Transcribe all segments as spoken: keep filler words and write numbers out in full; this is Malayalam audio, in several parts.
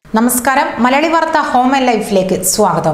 നമസ്കാരം മലയാളി വാർത്ത ഹോം ആൻഡ് ലൈഫിലേക്ക് സ്വാഗതം.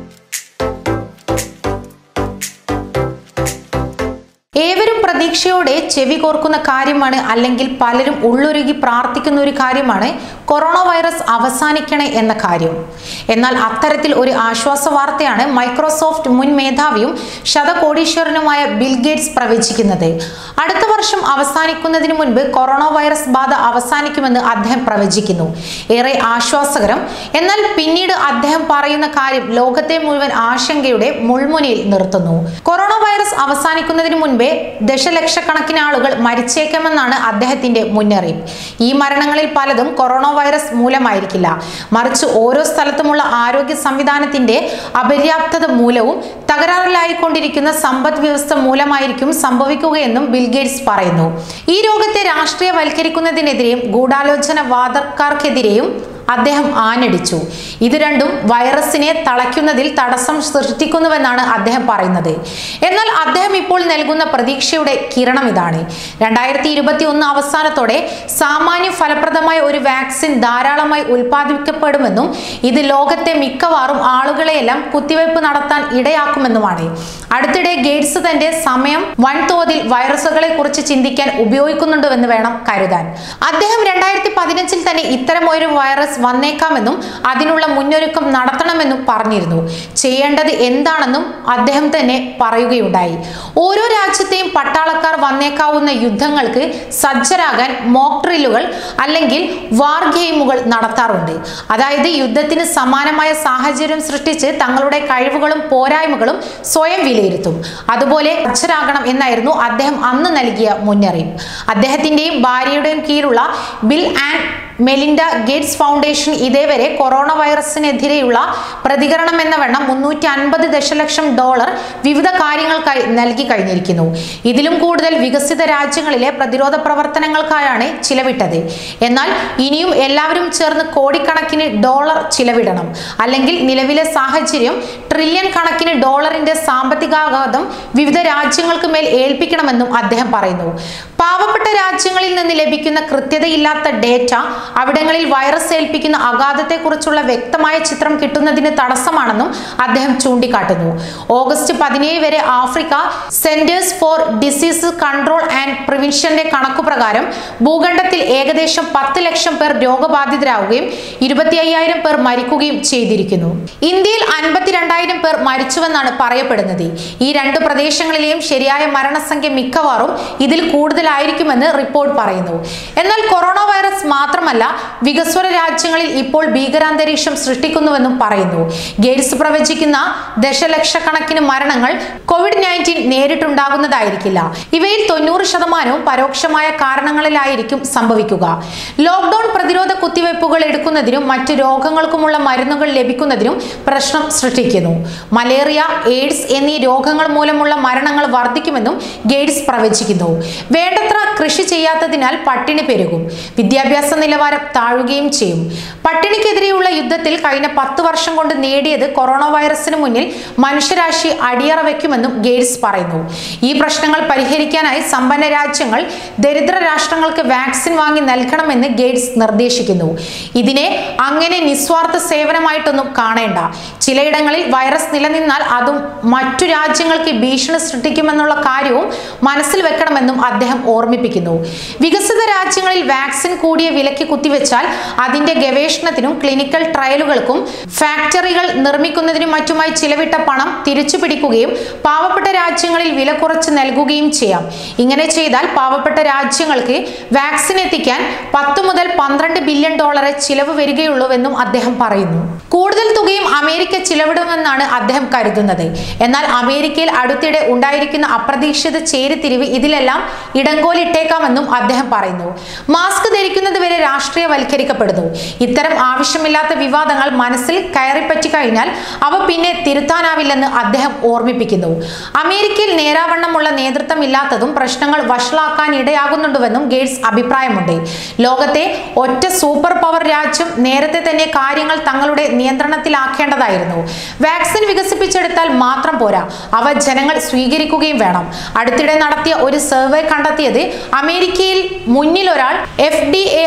ഏവരും പ്രതീക്ഷയോടെ ചെവി കോർക്കുന്ന കാര്യമാണ്, അല്ലെങ്കിൽ പലരും ഉള്ളൊരുകി പ്രാർത്ഥിക്കുന്ന ഒരു കാര്യമാണ് കൊറോണ വൈറസ് അവസാനിക്കണേ എന്ന കാര്യം. എന്നാൽ അത്തരത്തിൽ ഒരു ആശ്വാസ വാർത്തയാണ് മൈക്രോസോഫ്റ്റ് മുൻ മേധാവിയും ശതകോടീശ്വരനുമായ ബിൽ ഗേറ്റ്സ് പ്രവചിക്കുന്നത്. അടുത്ത വർഷം അവസാനിക്കുന്നതിന് മുൻപ് കൊറോണ വൈറസ് ബാധ അവസാനിക്കുമെന്ന് അദ്ദേഹം പ്രവചിക്കുന്നു. ഏറെ ആശ്വാസകരം. എന്നാൽ പിന്നീട് അദ്ദേഹം പറയുന്ന കാര്യം ലോകത്തെ മുഴുവൻ ആശങ്കയുടെ മുൾമുനയിൽ നിർത്തുന്നു. കൊറോണ വൈറസ് അവസാനിക്കുന്നതിന് മുൻപ് ദശലക്ഷക്കണക്കിന് ആളുകൾ മരിച്ചേക്കാമെന്നാണ് അദ്ദേഹത്തിന്റെ മുന്നറിയിപ്പ്. ഈ മരണങ്ങളിൽ പലതും കൊറോണ വൈറസ് മൂലമായിരിക്കില്ല, മറിച്ച് ഓരോ സ്ഥലത്തുമുള്ള ആരോഗ്യ സംവിധാനത്തിന്റെ അപര്യാപ്തത മൂലവും തകരാറിലായിക്കൊണ്ടിരിക്കുന്ന സമ്പദ് വ്യവസ്ഥ മൂലമായിരിക്കും സംഭവിക്കുകയെന്നും ബിൽ ഗേറ്റ്സ് പറയുന്നു. ഈ രോഗത്തെ രാഷ്ട്രീയവൽക്കരിക്കുന്നതിനെതിരെയും ഗൂഢാലോചന വാദക്കാർക്കെതിരെയും അദ്ദേഹം ആഞ്ഞടിച്ചു. ഇത് രണ്ടും വൈറസിനെ തളയ്ക്കുന്നതിൽ തടസ്സം സൃഷ്ടിക്കുന്നുവെന്നാണ് അദ്ദേഹം പറയുന്നത്. എന്നാൽ അദ്ദേഹം ഇപ്പോൾ നൽകുന്ന പ്രതീക്ഷയുടെ കിരണം ഇതാണ്. രണ്ടായിരത്തി ഇരുപത്തി ഒന്ന് അവസാനത്തോടെ സാമാന്യ ഫലപ്രദമായ ഒരു വാക്സിൻ ധാരാളമായി ഉൽപ്പാദിപ്പിക്കപ്പെടുമെന്നും ഇത് ലോകത്തെ മിക്കവാറും ആളുകളെയെല്ലാം കുത്തിവയ്പ് നടത്താൻ ഇടയാക്കുമെന്നുമാണ്. അടുത്തിടെ ഗേറ്റ്സ് തന്റെ സമയം വൻതോതിൽ വൈറസുകളെ കുറിച്ച് ചിന്തിക്കാൻ ഉപയോഗിക്കുന്നുണ്ടെന്ന് വേണം കരുതാൻ. അദ്ദേഹം രണ്ടായിരത്തി പതിനഞ്ചിൽ തന്നെ ഇത്തരം ഒരു വൈറസ് വന്നേക്കാമെന്നും അതിനുള്ള മുന്നൊരുക്കം നടത്തണമെന്നും പറഞ്ഞിരുന്നു. ചെയ്യേണ്ടത് എന്താണെന്നും അദ്ദേഹം തന്നെ പറയുകയുണ്ടായി. ഓരോ രാജ്യത്തെയും പട്ടാളക്കാർ വന്നേക്കാവുന്ന യുദ്ധങ്ങൾക്ക് സജ്ജരാകാൻ മോക്ക് ഡ്രില്ലുകൾ അല്ലെങ്കിൽ വാർ ഗെയിമുകൾ നടത്താറുണ്ട്. അതായത് യുദ്ധത്തിന് സമാനമായ സാഹചര്യം സൃഷ്ടിച്ച് തങ്ങളുടെ കഴിവുകളും പോരായ്മകളും സ്വയം വിലയിരുത്തും. അതുപോലെ സജ്ജരാകണം എന്നായിരുന്നു അദ്ദേഹം അന്ന് നൽകിയ മുന്നറിയിപ്പ്. അദ്ദേഹത്തിന്റെയും ഭാര്യയുടെയും കീഴിലുള്ള Bill and Melinda Gates Foundation ഇതേവരെ കൊറോണ വൈറസിനെതിരെയുള്ള പ്രതികരണം എന്ന വണ്ണം മുന്നൂറ്റി അൻപത് ദശലക്ഷം ഡോളർ വിവിധ കാര്യങ്ങൾക്കായി നൽകി കഴിഞ്ഞിരിക്കുന്നു. ഇതിലും കൂടുതൽ വികസിത രാജ്യങ്ങളിലെ പ്രതിരോധ പ്രവർത്തനങ്ങൾക്കായാണ് ചിലവിട്ടത്. എന്നാൽ ഇനിയും എല്ലാവരും ചേർന്ന് കോടിക്കണക്കിന് ഡോളർ ചിലവിടണം, അല്ലെങ്കിൽ നിലവിലെ സാഹചര്യം ട്രില്യൺ കണക്കിന് ഡോളറിന്റെ സാമ്പത്തികാഘാതം വിവിധ രാജ്യങ്ങൾക്ക് മേൽ ഏൽപ്പിക്കണമെന്നും അദ്ദേഹം പറയുന്നു. പാവപ്പെട്ട രാജ്യങ്ങളിൽ നിന്ന് ലഭിക്കുന്ന കൃത്യതയില്ലാത്ത ഡേറ്റ അവിടങ്ങളിൽ വൈറസ് ഏൽപ്പിക്കുന്ന അഗാധത്തെക്കുറിച്ചുള്ള വ്യക്തമായ ചിത്രം കിട്ടുന്നതിന് തടസ്സമാണെന്നും അദ്ദേഹം ചൂണ്ടിക്കാട്ടുന്നു. ഓഗസ്റ്റ് പതിനേഴ് വരെ Africa Centres for Disease Control and പ്രിവെൻഷന്റെ കണക്കുപ്രകാരം ഭൂഖണ്ഡത്തിൽ ഏകദേശം പത്ത് ലക്ഷം പേർ രോഗബാധിതരാവുകയും ഇരുപത്തി അയ്യായിരം പേർ മരിക്കുകയും ചെയ്തിരിക്കുന്നു. ഇന്ത്യയിൽ അൻപത്തിരണ്ടായിരം പേർ മരിച്ചുവെന്നാണ് പറയപ്പെടുന്നത്. ഈ രണ്ട് പ്രദേശങ്ങളിലെയും ശരിയായ മരണസംഖ്യ മിക്കവാറും ഇതിൽ കൂടുതലായിരിക്കുമെന്ന് റിപ്പോർട്ട് പറയുന്നു. എന്നാൽ കൊറോണ വൈറസ് മാത്രമല്ല വികസ്വര രാജ്യങ്ങളിൽ ഇപ്പോൾ ഭീകരാന്തരീക്ഷം സൃഷ്ടിക്കുന്നുവെന്നും പറയുന്നു. ഗേറ്റ്സ് പ്രവചിക്കുന്ന ദശലക്ഷക്കണക്കിന് മരണങ്ങൾ കോവിഡ് നയൻറ്റീൻ നേരിട്ടുണ്ടാകുന്നതായിരിക്കില്ല. ഇവയിൽ തൊണ്ണൂറ് ശതമാനവും പരോക്ഷമായ കാരണങ്ങളിലായിരിക്കും സംഭവിക്കുക. ലോക്ക്ഡൌൺ പ്രതിരോധ കുത്തിവയ്പ്പുകൾ എടുക്കുന്നതിനും മറ്റു രോഗങ്ങൾക്കുമുള്ള മരുന്നുകൾ ലഭിക്കുന്നതിനും പ്രശ്നം സൃഷ്ടിക്കുന്നു. മലേറിയ, എയ്ഡ്സ് എന്നീ രോഗങ്ങൾ മൂലമുള്ള മരണങ്ങൾ വർദ്ധിക്കുമെന്നും ഗേറ്റ്സ് പ്രവചിക്കുന്നു. വേണ്ടത്ര കൃഷി ചെയ്യാത്തതിനാൽ പട്ടിണി പെരുകും. വിദ്യാഭ്യാസ നിലവാരം താഴുകയും ചെയ്യും. പട്ടിണിക്കെതിരെയുള്ള യുദ്ധത്തിൽ കഴിഞ്ഞ പത്ത് വർഷം കൊണ്ട് നേടിയത് കൊറോണ വൈറസിന് മുന്നിൽ മനുഷ്യരാശി അടിയറ വയ്ക്കുമെന്നും ഗേറ്റ്സ് പറയുന്നു. ഈ പ്രശ്നങ്ങൾ പരിഹരിക്കാനായി സമ്പന്ന രാജ്യങ്ങൾ ദരിദ്ര രാഷ്ട്രങ്ങൾക്ക് വാക്സിൻ വാങ്ങി നൽകണമെന്ന് ഗേറ്റ്സ് നിർദ്ദേശിക്കുന്നു. ഇതിനെ അങ്ങനെ നിസ്വാർത്ഥ സേവനമായിട്ടൊന്നും കാണേണ്ട. ചിലയിടങ്ങളിൽ വൈറസ് നിലനിന്നാൽ അതും മറ്റു രാജ്യങ്ങൾക്ക് ഭീഷണി സൃഷ്ടിക്കുമെന്നുള്ള കാര്യവും മനസ്സിൽ വെക്കണമെന്നും അദ്ദേഹം ഓർമ്മിപ്പിക്കുന്നു. വികസിത രാജ്യങ്ങളിൽ വാക്സിൻ കൂടിയ വിലയ്ക്ക് കുത്തിവെച്ചാൽ അതിന്റെ ഗവേഷണത്തിനും ക്ലിനിക്കൽ ട്രയലുകൾക്കും ഫാക്ടറികൾ നിർമ്മിക്കുന്നതിനും മറ്റുമായി ചിലവിട്ട പണം തിരിച്ചു പിടിക്കുകയും പാവപ്പെട്ട രാജ്യങ്ങളിൽ വില കുറച്ച് നൽകുകയും ചെയ്യാം. ഇങ്ങനെ ചെയ്താൽ പാവപ്പെട്ട രാജ്യങ്ങൾക്ക് വാക്സിൻ എത്തിക്കാൻ പത്ത് മുതൽ പന്ത്രണ്ട് ബില്യൺ ഡോളറെ ചിലവ് വരികയുള്ളൂവെന്നും അദ്ദേഹം പറയുന്നു. കൂടുതൽ തുകയും അമേരിക്ക ചിലവിടുമെന്നാണ് അദ്ദേഹം കരുതുന്നത്. എന്നാൽ അമേരിക്കയിൽ അടുത്തിടെ ഉണ്ടായിരിക്കുന്ന അപ്രതീക്ഷിത ചേരിതിരിവ് ഇതിലെല്ലാം ഇടങ്കോലിട്ടേക്കാമെന്നും അദ്ദേഹം പറയുന്നു. മാസ്ക് ധരിക്കുന്നത് വരെ രാഷ്ട്രീയവൽക്കരിക്കപ്പെടുന്നു. ഇത്തരം ആവശ്യമില്ലാത്ത വിവാദങ്ങൾ മനസ്സിൽ കയറിപ്പറ്റി കഴിഞ്ഞാൽ അവ പിന്നെ തിരുത്താനാവില്ലെന്ന് അദ്ദേഹം ഓർമ്മിപ്പിക്കുന്നു. അമേരിക്കയിൽ നേരാവണ്ണമുള്ള നേതൃത്വം ഇല്ലാത്തതും പ്രശ്നങ്ങൾ വഷളാക്കാൻ ഇടയാകുന്നുണ്ടെന്നും ഗേറ്റ്സ് അഭിപ്രായമുണ്ട്. ലോകത്തെ ഒറ്റ സൂപ്പർ പവർ രാജ്യം നേരത്തെ തന്നെ കാര്യങ്ങൾ തങ്ങളുടെ നിയന്ത്രണത്തിലാക്കേണ്ടതായിരുന്നു. വാക്സിൻ വികസിപ്പിച്ചെടുത്താൽ മാത്രം പോരാ, അവ ജനങ്ങൾ സ്വീകരിക്കുകയും വേണം. അടുത്തിടെ നടത്തിയ ഒരു സർവേ കണ്ടെത്തിയത് അമേരിക്കയിൽ മുന്നിൽ ഒരാൾ എഫ് ഡി എ അംഗീകരിച്ച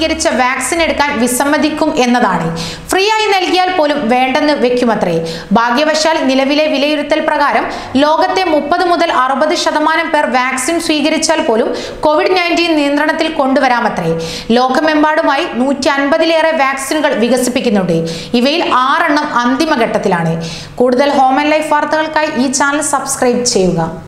സ്വീകരിച്ച വാക്സിൻ എടുക്കാൻ വിസമ്മതിക്കും എന്നതാണ്. ഫ്രീ ആയി നൽകിയാൽ പോലും വേണ്ടെന്ന് വെക്കുമത്രേ. ഭാഗ്യവശാൽ നിലവിലെ വിലയിരുത്തൽ പ്രകാരം ലോകത്തെ മുപ്പത് മുതൽ അറുപത് ശതമാനം പേർ വാക്സിൻ സ്വീകരിച്ചാൽ പോലും കോവിഡ് നയൻറ്റീൻ നിയന്ത്രണത്തിൽ കൊണ്ടുവരാമത്രേ. ലോകമെമ്പാടുമായി നൂറ്റി അൻപതിലേറെ വാക്സിനുകൾ വികസിപ്പിക്കുന്നുണ്ട്. ഇവയിൽ ആറെണ്ണം അന്തിമഘട്ടത്തിലാണ്. കൂടുതൽ ഹോം ആൻഡ് ലൈഫ് വാർത്തകൾക്കായി ഈ ചാനൽ സബ്സ്ക്രൈബ് ചെയ്യുക.